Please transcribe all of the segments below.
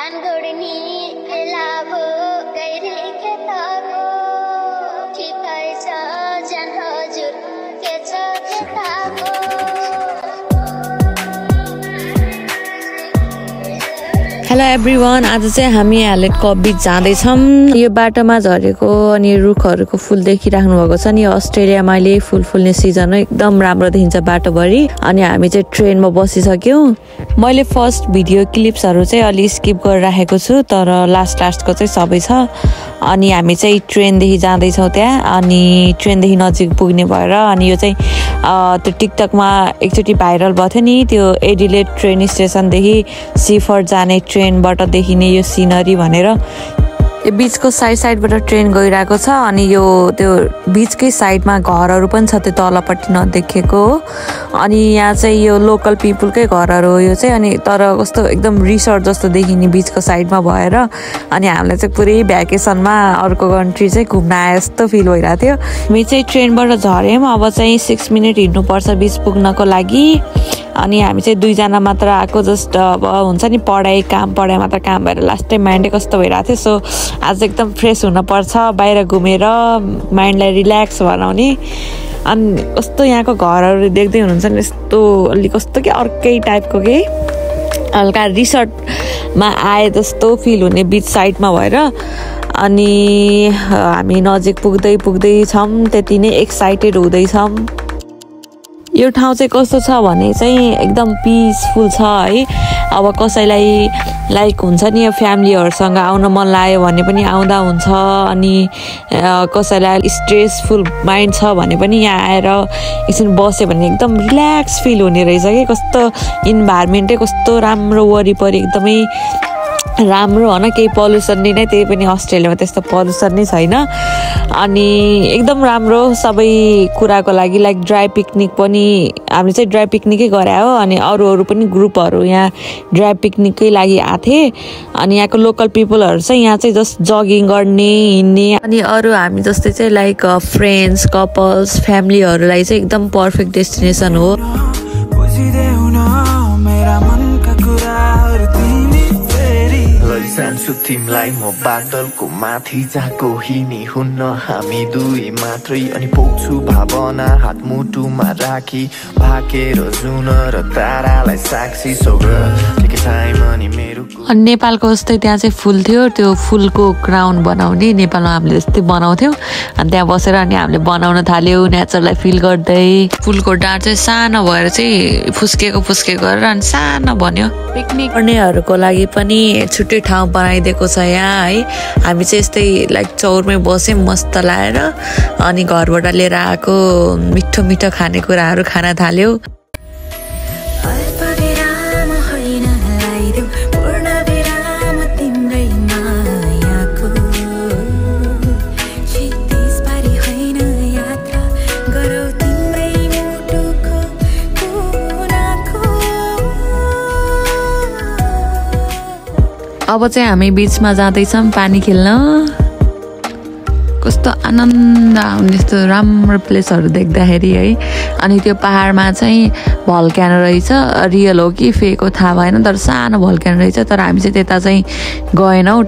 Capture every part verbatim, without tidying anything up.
Hello everyone, आज चाहिँ हामी हालेट कभ बीच जाँदैछौँ। यो बाटोमा झरेको अनि रुखहरूको फुल देखिराख्नु भएको छ नि। अस्ट्रेलियामा अहिले फुल फुल्ने सिजन हो, एकदम राम्रो देखिन्छ बाटोभरि। अनि हामी चाहिँ ट्रेनमा बसिसक्यौँ। मैले फर्स्ट भिडियो क्लिप्सहरू चाहिँ अलि स्किप गरेर राखेको छु, तर लास्ट लास्टको चाहिँ सबै छ। अनि हामी चाहिँ ट्रेनदेखि जाँदैछौँ त्यहाँ, अनि ट्रेनदेखि नजिक पुग्ने भएर। अनि यो चाहिँ त्यो टिकटकमा एकचोटि भाइरल भएको थियो नि, त्यो एडिलेट ट्रेन स्टेसनदेखि सिफर जाने ट्रेनबाट देखिने यो सिनरी भनेर। यो बीचको साइड साइडबाट ट्रेन गइरहेको छ। अनि यो त्यो बीचकै साइडमा घरहरू पनि छ, त्यो तलपट्टि नदेखेको हो। अनि यहाँ चाहिँ यो लोकल पिपुलकै घरहरू हो यो चाहिँ। अनि तर कस्तो एकदम रिसोर्ट जस्तो देखिने बीचको साइडमा भएर। अनि हामीलाई चाहिँ पुरै भ्याकेसनमा अर्को कन्ट्री चाहिँ घुम्न आए जस्तो फिल भइरहेको थियो। हामी चाहिँ ट्रेनबाट झऱ्यौँ, अब चाहिँ सिक्स मिनट हिँड्नुपर्छ बीच पुग्नको लागि। अनि हामी चाहिँ दुईजना मात्र आएको, जस्ट अब हुन्छ नि पढाइ काम पढाइ मात्र काम भएर लास्ट टाइम माइन्डै कस्तो भइरहेको थियो। सो आज एकदम फ्रेस हुनुपर्छ, बाहिर घुमेर माइन्डलाई रिल्याक्स बनाउने। अनि कस्तो यहाँको घरहरू देख्दै हुनुहुन्छ नि, यस्तो अलिक कस्तो कि अर्कै टाइपको के हल्का रिसोर्टमा आए जस्तो फिल हुने बीच साइडमा भएर। अनि हामी नजिक पुग्दै पुग्दै छौँ, त्यति नै एक्साइटेड हुँदैछौँ। यो ठाउँ चाहिँ कस्तो छ भने चाहिँ एकदम पिसफुल छ है। अब कसैलाई लाइक हुन्छ नि फ्यामिलीहरूसँग आउन मन लाग्यो भने पनि आउँदा हुन्छ। अनि कसैलाई स्ट्रेसफुल माइन्ड छ भने पनि यहाँ आएर एकछिन बस्यो भने एकदम रिल्याक्स फिल हुने रहेछ कि। कस्तो इन्भाइरोमेन्टै कस्तो राम्रो, वरिपरि एकदमै राम्रो होइन, केही पल्युसन नै, त्यही पनि अस्ट्रेलियामा त्यस्तो पल्युसन नै छैन। अनि एकदम राम्रो सबै कुराको लागि। लाइक ड्राई पिकनिक पनि हामीले चाहिँ ड्राई पिकनिकै गरे हो। अनि अरू अरू पनि ग्रुपहरू यहाँ ड्राई पिकनिककै लागि आएको थिए। अनि यहाँको लोकल पिपलहरू चाहिँ यहाँ चाहिँ जस्ट जगिङ गर्ने, हिँड्ने। अनि अरू हामी जस्तै चाहिँ लाइक फ्रेन्ड्स, कपल्स, फ्यामिलीहरूलाई चाहिँ एकदम पर्फेक्ट डेस्टिनेसन हो। सान्छु तिमलाई म बादलको माथि जाको हिँडी हुन्न, हामी दुई मात्रै। अनि पोख्छु भावना हात मुटुमा राखी, भाकेर जुन र तारालाई साक्षी। सो अनि मेरो नेपालको जस्तै त्यहाँ चाहिँ फुल थियो, त्यो फुलको क्राउन बनाउने नेपालमा हामीले जस्तै बनाउँथ्यौँ। अनि त्यहाँ बसेर अनि हामीले बनाउन थाल्यौँ, नेचरलाई फिल गर्दै। फुलको डाँड चाहिँ सानो भएर चाहिँ फुस्केको फुस्केको गरेर अनि सानो बन्यो। पिकनिक गर्नेहरूको लागि पनि छुट्टै ठाउँ बनाइदिएको छ यहाँ है। हामी चाहिँ यस्तै लाइक चौरमै बस्यौँ मस्त लाएर। अनि घरबाट लिएर आएको मिठो मिठो खानेकुराहरू खान थाल्यौँ। अब चाहिँ हामी बीचमा जाँदैछौँ पानी खेल्न। कस्तो आनन्द आउने यस्तो राम्रो प्लेसहरू देख्दाखेरि है। अनि त्यो पहाडमा चाहिँ भल्क्यानो रहेछ, रियल हो कि फेक हो थाहा भएन, तर सानो भल्क्यानो रहेछ। तर हामी चाहिँ त्यता चाहिँ गएनौँ।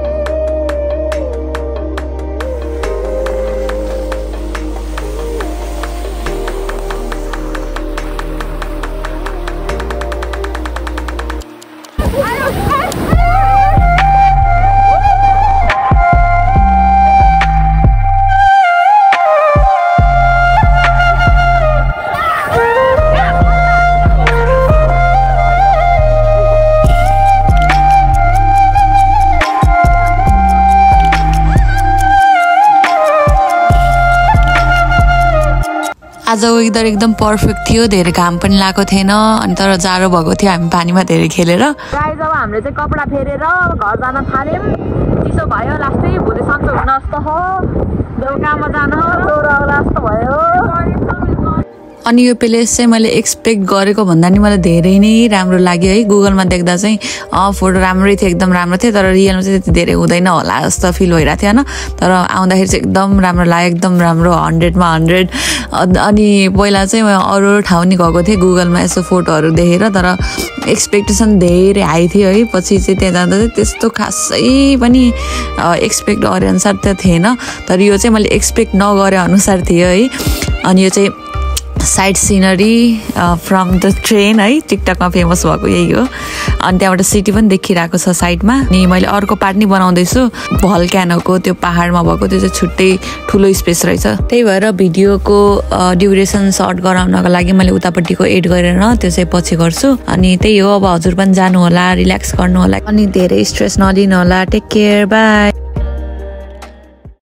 आज वेदर एकदम पर्फेक्ट थियो, धेरै घाम पनि लागेको थिएन। अनि तर जाडो भएको थियो, हामी पानीमा धेरै खेलेर। गाइस अब हामीले चाहिँ कपडा फेरेर घर जान थाल्यौँ। चिसो भयो, लास्टै भोलि सन्चो हुन जस्तो हो, बेलुकामा जान डोराउला जस्तो भयो। अनि यो प्लेस चाहिँ मैले एक्सपेक्ट गरेको भन्दा नि मलाई धेरै नै राम्रो लाग्यो है। गुगलमा देख्दा चाहिँ फोटो राम्रै थियो, एकदम राम्रो थियो, तर रियलमा चाहिँ त्यति धेरै हुँदैन होला जस्तो फिल भइरहेको थियो होइन। तर आउँदाखेरि चाहिँ एकदम राम्रो लाग्यो, एकदम राम्रो, हन्ड्रेडमा हन्ड्रेड। अनि पहिला चाहिँ म अरू अरू ठाउँ नि गएको थिएँ गुगलमा यसो फोटोहरू देखेर, तर एक्सपेक्टेसन धेरै हाई थियो है। पछि चाहिँ त्यहाँ जाँदा चाहिँ त्यस्तो खासै पनि एक्सपेक्ट गरे अनुसार त थिएन, तर यो चाहिँ मैले एक्सपेक्ट नगरे अनुसार थियो है। अनि यो चाहिँ side scenery from the train है, टिकटकमा फेमस भएको यही हो। अनि त्यहाँबाट सिटी पनि देखिरहेको छ साइडमा। अनि मैले अर्को पार्ट नि बनाउँदैछु भल्क्यानोको, त्यो पहाडमा भएको, त्यो चाहिँ छुट्टै ठुलो स्पेस रहेछ। त्यही भएर भिडियोको ड्युरेसन सर्ट गराउनको लागि मैले उतापट्टिको एड गरेर त्यो चाहिँ पछि गर्छु। अनि त्यही हो, अब हजुर पनि जानु होला, रिल्याक्स गर्नु होला, अनि धेरै स्ट्रेस नलिनु होला। Take care, by.